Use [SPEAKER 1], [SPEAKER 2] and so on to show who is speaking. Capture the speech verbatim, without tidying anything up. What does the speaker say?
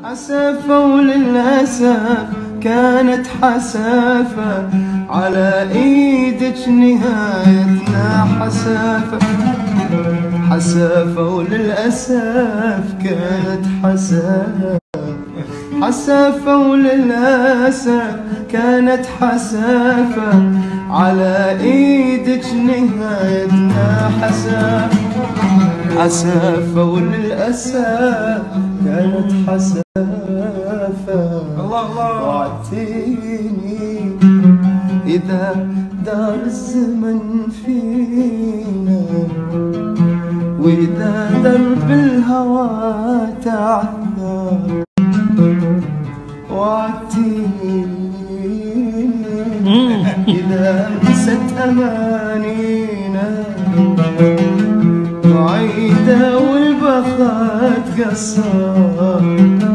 [SPEAKER 1] حسافة وللأسف كانت حسافة، على ايدك نهايتنا حسافة. حسافة وللأسف كانت حسافة، حسافة وللأسف كانت حسافة، على ايدك نهايتنا حسافة. حسافة وللأسف كانت حسافة. الله الله وعدتيني إذا دار الزمن فينا، وإذا درب الهوى تعثر، وعدتيني إذا نست أمانينا بعيدة والبخت قصر،